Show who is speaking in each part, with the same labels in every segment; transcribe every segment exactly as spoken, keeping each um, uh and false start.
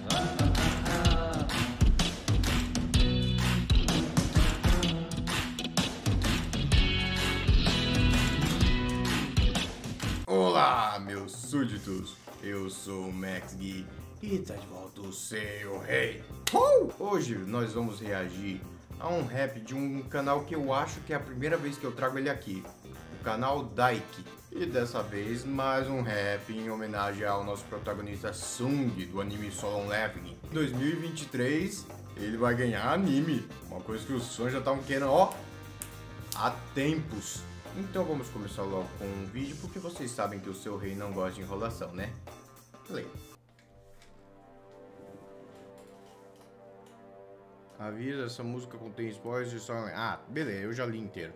Speaker 1: Olá, meus súditos, eu sou o Max Gui e tá de volta o seu rei. Uh! Hoje nós vamos reagir a um rap de um canal que eu acho que é a primeira vez que eu trago ele aqui, o canal Daiki. E dessa vez mais um rap em homenagem ao nosso protagonista Sung do anime Solo Leveling. Em dois mil e vinte e três ele vai ganhar anime, uma coisa que os fãs já estavam querendo, ó, há tempos. Então vamos começar logo com um vídeo, porque vocês sabem que o seu rei não gosta de enrolação, né? Play. Avisa, essa música contém spoilers e só... Ah, beleza, eu já li inteiro.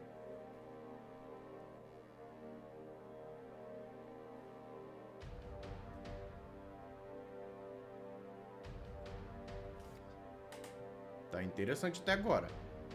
Speaker 1: Tá interessante até agora.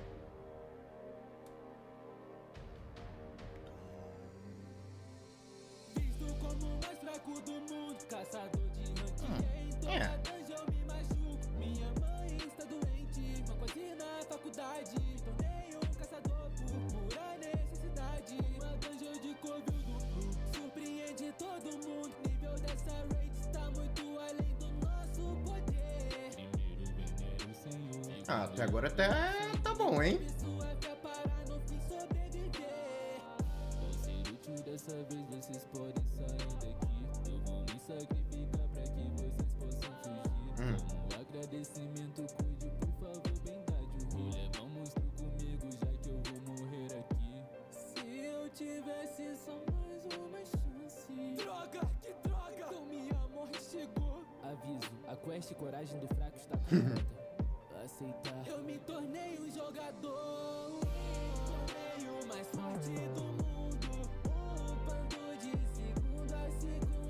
Speaker 2: Do mundo, caçador de ranking, em toda
Speaker 1: é.
Speaker 2: dungeon me machuco. Minha mãe está doente, uma quase na faculdade. Tornei um caçador por pura necessidade. Uma dungeon de covil duplo surpreende todo mundo. Nível dessa raid está muito além do nosso poder. Primeiro venero o senhor.
Speaker 1: Ah, até agora até tá bom, hein?
Speaker 2: Isso é pra parar no fim sobreviver. Ao ser útil dessa vez vocês podem sair daqui. Sacrifica pra que vocês possam fugir.
Speaker 1: Hum.
Speaker 2: Como agradecimento, cuide, por favor, bem dade o rio. Leva um monstro comigo, já que eu vou morrer aqui. Se eu tivesse só mais uma chance. Droga, que droga! Então minha morte chegou. Aviso, a quest Coragem do Fraco está pronta. Aceitar. Eu me tornei um jogador. Tornei o mais forte do mundo. Upando de segundo a segundo.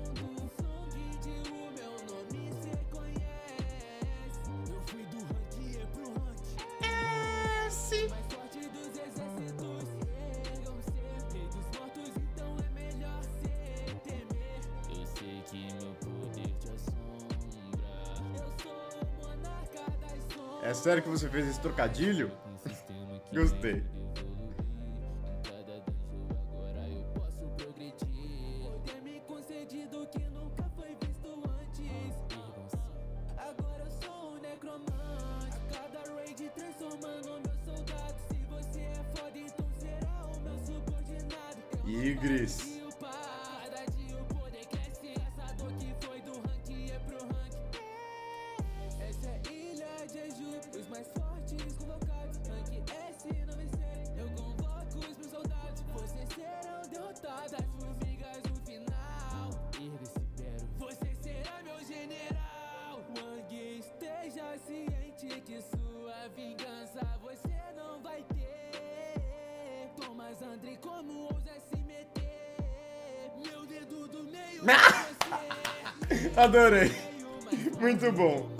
Speaker 2: Mais forte dos exércitos, ergam-se. Rei dos mortos, então é melhor se temer. Eu sei que meu poder te assombra. Eu sou o monarca das sombras.
Speaker 1: É sério que você fez esse trocadilho? Gostei.
Speaker 2: Cada dungeon agora eu posso progredir. Poder me concedido que nunca foi visto antes. Ergam-se. Agora eu sou um necromante. A cada raid transformando meu soldado. Se você é foda, então será o meu subordinado. Eu
Speaker 1: Igris.
Speaker 2: cada dia o poder cresce. Essa dor que foi do rank é pro rank. Essa é ilha de Eju, os mais fortes convocados. Rank S não vencer, eu convoco os meus soldados. Vocês serão derrotados, as formigas no final. Erga-se, Pero, você será meu general. Wang, esteja ciente que sua vingança você não vai ter. Thomas André, como ousa se meter? Meu dedo do meio é você.
Speaker 1: Adorei. Muito bom.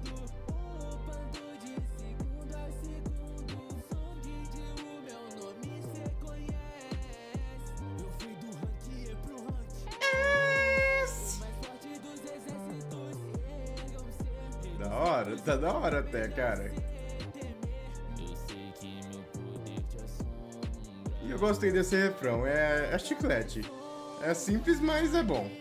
Speaker 1: Da hora, tá da hora até, cara. E eu gostei desse refrão, é, é chiclete. É simples, mas é bom.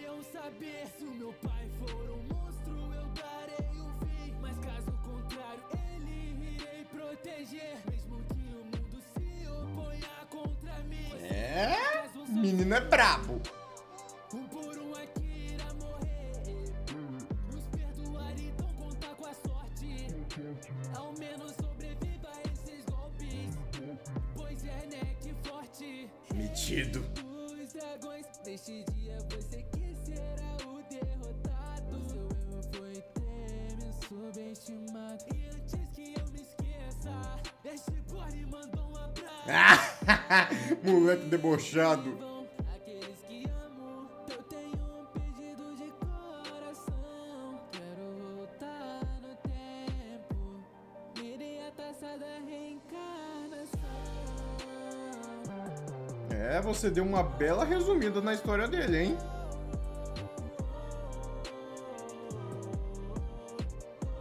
Speaker 1: É, menino é brabo.
Speaker 2: Um por um aqui irá morrer. Nos perdoar, então contar com a sorte. Ao menos sobreviva a esses golpes. Pois é, né, que forte.
Speaker 1: Metido.
Speaker 2: Os dragões, neste dia você que será o derrotado. Seu erro foi ter me subestimado. E antes que eu me esqueça, este body mandou um abraço.
Speaker 1: Moleque debochado.
Speaker 2: Aqueles que amo, eu tenho um pedido de coração. Quero voltar no tempo. Me dê a taça da reencarnação.
Speaker 1: É, você deu uma bela resumida na história dele, hein?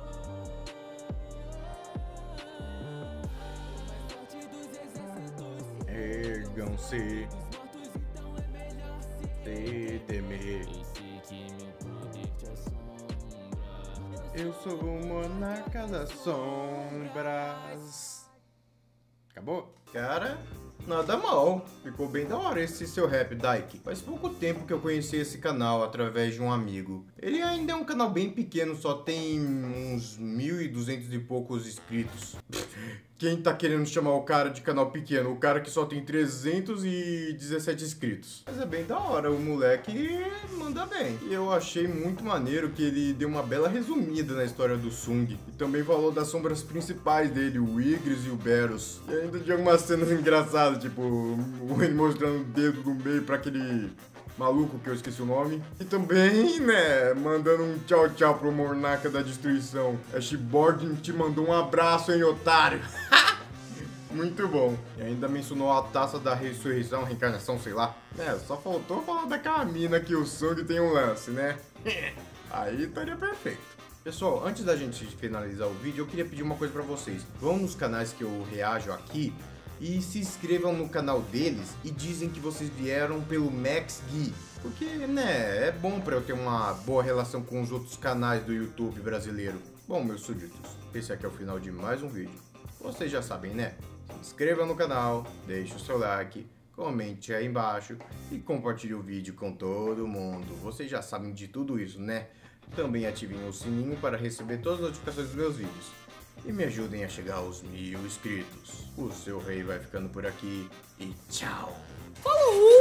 Speaker 1: digam se
Speaker 2: dos mortos, então é melhor se
Speaker 1: te temer.
Speaker 2: eu sei que meu poder te assombra.
Speaker 1: Eu sou o monarca das sombras. Acabou? Cara, nada mal. Ficou bem da hora esse seu rap, Daiki. Faz pouco tempo que eu conheci esse canal através de um amigo. Ele ainda é um canal bem pequeno, só tem uns mil e duzentos e poucos inscritos. Quem tá querendo chamar o cara de canal pequeno? O cara que só tem trezentos e dezessete inscritos. Mas é bem da hora, o moleque manda bem. E eu achei muito maneiro que ele deu uma bela resumida na história do Sung. E também falou das sombras principais dele, o Igris e o Beros. E ainda tinha algumas cenas engraçadas, tipo, ele mostrando o dedo do meio pra aquele maluco que eu esqueci o nome. E também, né, mandando um tchau tchau pro Monarca da Destruição. A Shiborg te mandou um abraço, hein, otário. Muito bom. E ainda mencionou a taça da ressurreição, reencarnação, sei lá. É, só faltou falar daquela mina que o Sung tem um lance, né? Aí estaria perfeito. Pessoal, antes da gente finalizar o vídeo, eu queria pedir uma coisa pra vocês. Vão nos canais que eu reajo aqui e se inscrevam no canal deles e dizem que vocês vieram pelo Max Gui. Porque, né, é bom pra eu ter uma boa relação com os outros canais do YouTube brasileiro. Bom, meus súditos, esse aqui é o final de mais um vídeo. Vocês já sabem, né? Se inscreva no canal, deixe o seu like, comente aí embaixo e compartilhe o vídeo com todo mundo. Vocês já sabem de tudo isso, né? Também ativem o sininho para receber todas as notificações dos meus vídeos. E me ajudem a chegar aos mil inscritos. O seu rei vai ficando por aqui e tchau!
Speaker 2: Falou!